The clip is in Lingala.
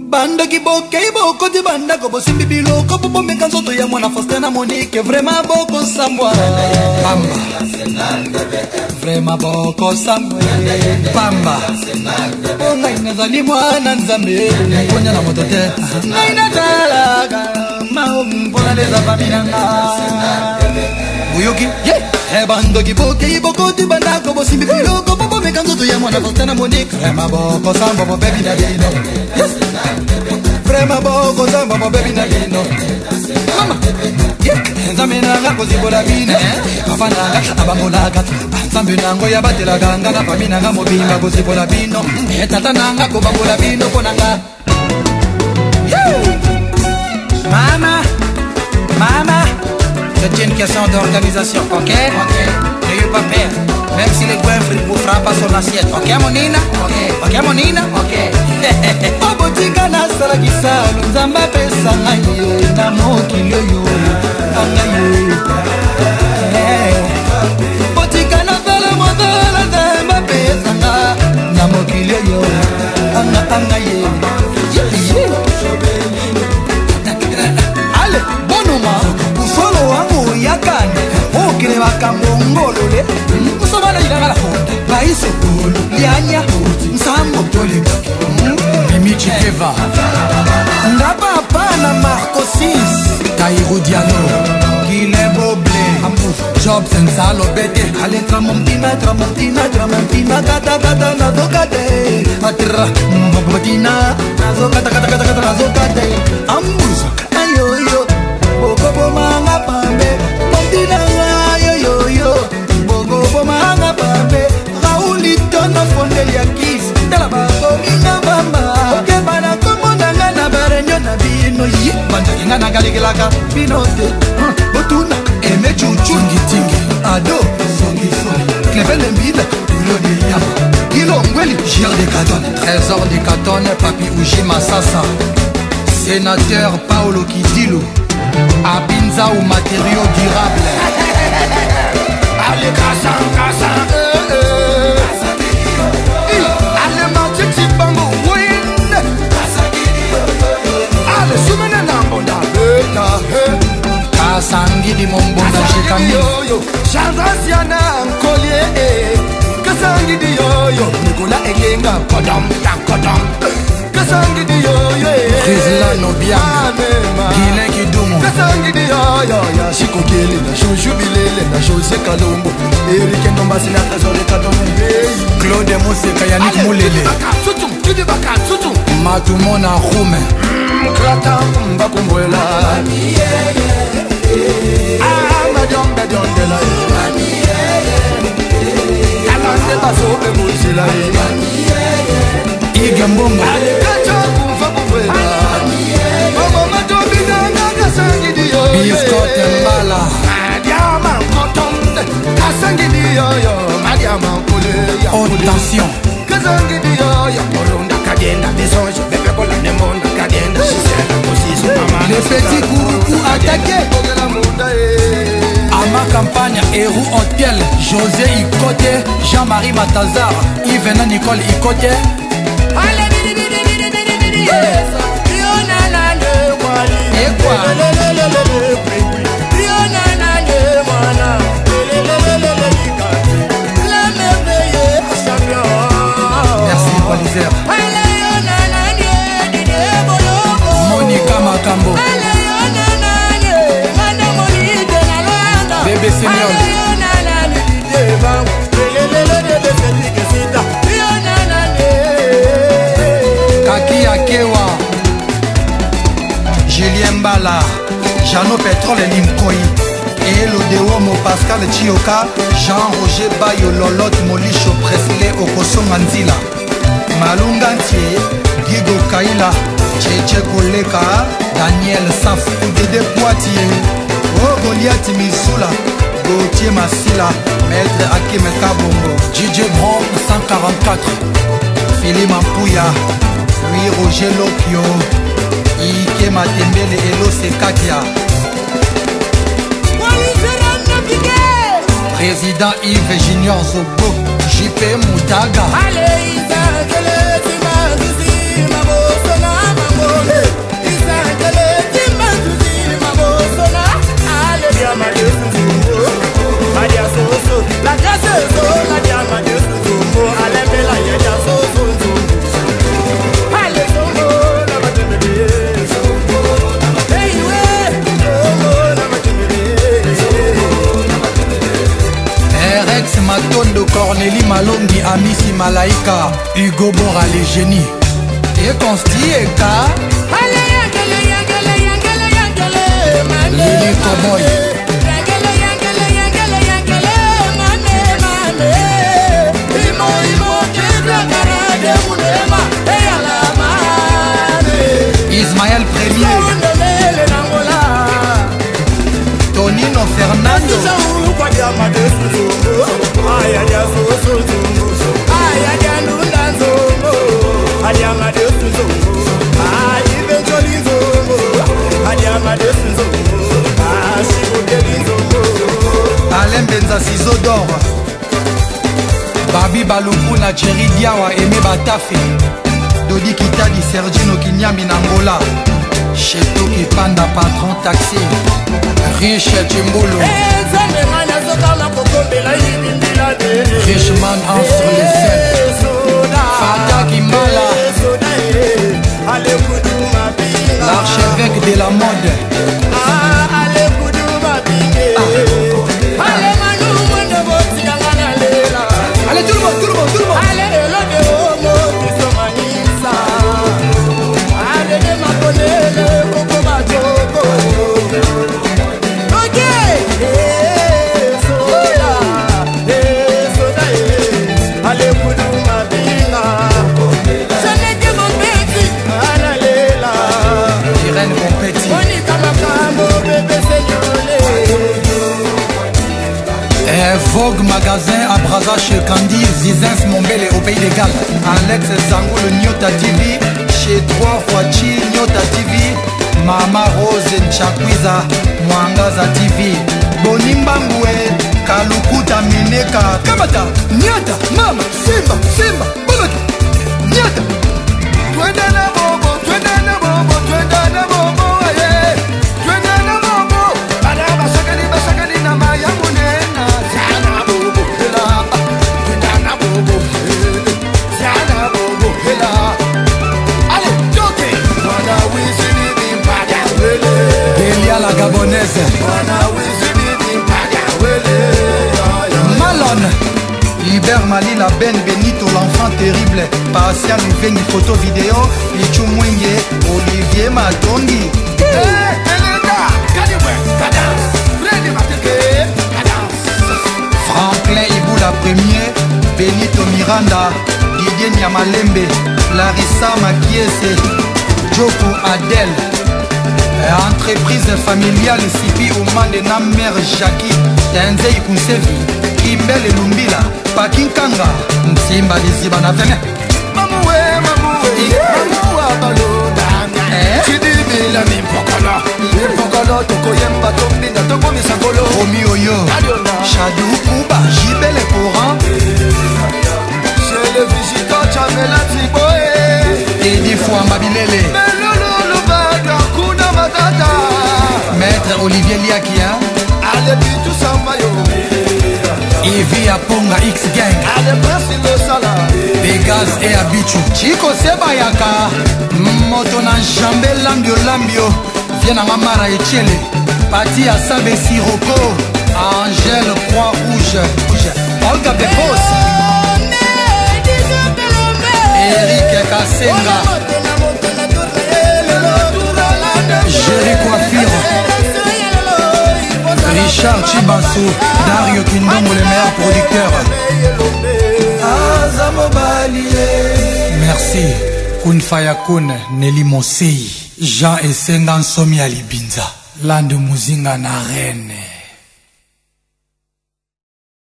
Banda ki boke iboko di banda ko bosimbi biloko popo meka nzoto ya mwana Faustin na Monique vraiment boko sambwa Pamba vraiment boko sambwa Pamba Ngai nazali mwana nzambe Konya na moto te Ngai natalaga Mpona leza paminanga Buyoki Bando ki boke iboko di banda ko bosimbi biloko popo meka nzoto ya mwana Faustin na Monique vraiment boko sambwa mo baby na bino Yes Vraiment boko samba mo baby na bino Mama Nzambe nanga kozibola bino Papa nanga abambolaka Nzambe nango ya batela ganga na fami nanga mobimba kozibola bino Tata nanga kobambola bino ponanga Mama C'est une question d'organisation, ok? N'ayez pas peur. Même si les goinfres ne vous frappent pas son assiette. Ok monina? Ok monina? Ok. Obotika na sala kisalu nzamba pesa ngaye na mokili yo angaye. Obotika na vela modela nzamba pesa na mokili yo angaye. Ale bonuma usolo wangu yakane okile bakambongolole usobana ilanga la honda baiso kulu lianya nsambo toleka Mimichi Keva Ndapa pana Marco 6 Taïro Diano Guilhem Boblé Job Sensalo Bete Ale tramontina Kata kata nazokate Atra Mbobotina Nazokata nazokate Ambuzo Ayoyo Bokobo manga pambe Montina ayoyo Bokobo manga pambe Raouli Tona Fondel Yakis Dela bako minga bamba Oke bana komona ngana barenyo na bino Yi banja ingana galigilaka Binote Botuna Eme chuchu Tingi Ado Songi Klebele mbida Ulo de yama Ilo ngweli Gire de Katone Trésor de Katone Papi Uji Masasa Sénateur Paolo Kidilo Abinza ou matériaux durables Allez Kassan Allez Matiti Bango Win Allez Soumene Nambonda Kassangi di Mombonda Chikami Chandrasiana Collier Kassangi di Yoyo Nicolas Egenga Kodom Kassangi di Yoyo Rizla Nobiang Guilhem Kidumu Kassangi di Yoyo Shiko Kele na Shoshu Bilele na Jose Kalombo Eric Ndombasi na Trésor Katombe Claude Moseka Yannick Moulele Tudi baka tutu Matumona Khume Klata Mbakumbwela Madionde Diondela Kalande Basobe Moussila Ige Mbongo Biscotte Mbala Haute tension Les petits Kouroukou attaqués Ama Campagne, Hérou Hôtel, José Ikote, Jean-Marie Matazar, Yves Nicole Ikote Merci Polisaire Monica Makambo Bébé Simeon Kaki Akewa Julien Mbala Jeannot Pétrole Limkoy Elo Dewomo Pascal Chioka Jean-Roger Bayo Lolotte Molisho Presley Okosonga Nzila Malunga Ntie Guigo Kaila Cheche Koleka Daniel Saf Oudede Poitier Goliath Missoula Gauthier Massila Maître Hakim Kabongo DJ Brown 144 Philippe Mampouya Louis Roger Lokio Ike Matembele Elo Sekakia Président Yves Junior Zobo JP Moutaga Eka, Hugo Bora les génies. Et Consti Eka Lili Cowboy Ismaël Premier Tonino Fernando Alain Benza Ciseaux d'or Babi Balukuna Thierry Diawa Aimé Batafi Dodi Kitadi Sergino Kinyami Nangola Cheto Kipanda Patron Taxi Riche Chimbolo Richman entre les selles Fata Kimbala L'archevêque de la mode Allez tout le monde, tout le monde, tout le monde. Irène Compétit Vogue Magasin à Braza chez Candy Zizens Mombele au pays légal Alex Zango le Nyota TV chez 3 fois Chi Nyota TV Mama Rose Nchakwiza Mwangaza TV Bonimbangwe Kalukuta Mineka Kamata Nyata Mama Simba Simba Bolot Nyata Twendana bobo Twendana bobo Twendana bobo Twendana bobo Bada basakali na maya munena Zana bobo hela Twendana bobo Zana bobo hela Allez toke Wana wizini bimbaga wele Elia la gabonaise Wana wizini bimbaga wele Malone Liber Mali la Ben Benito l'enfant terrible Pascal Mvengi photo vidéo Lichu Mwenge Olivier Matongi Franklin Ibou la premier Benito Miranda Didier Nyamalembe Larissa Makiese Joko Adel Entreprise familiale Sipi Oman de Nam Mère Jackie Tenzei Kunsevi Kimbele Lumbila Pakinkanga Nsimba Liziba na vene Mamoué Mamoué Balona Chidibila Mimpokolo Mimpokolo Toko Yemba Tombina Toko Misakolo Romi Oyo Shadou Kuba Jibele Coran C'est le visiteur Chamela Tiboé Et des fois Mabilele Melolo Baga Kuna Matata Maître Olivier Liakia Allez Bitou Sambayo Evi Aponga X Gang Vegas et Abichu Chico Sebayaka Moto na Jambe Lambio Lambio Viena Mamara Echele Pati Asabe Siroko Angèle Croix Rouge Olga Bebos Eric Kassenga Jerry Coiffure Richard Chibansou, Dario Kindongo, les meilleurs producteurs. Merci. Kun Fayakun, Nelly Mosei, Jean Essengan Somi Alibinza, Land Muzinga na Reine.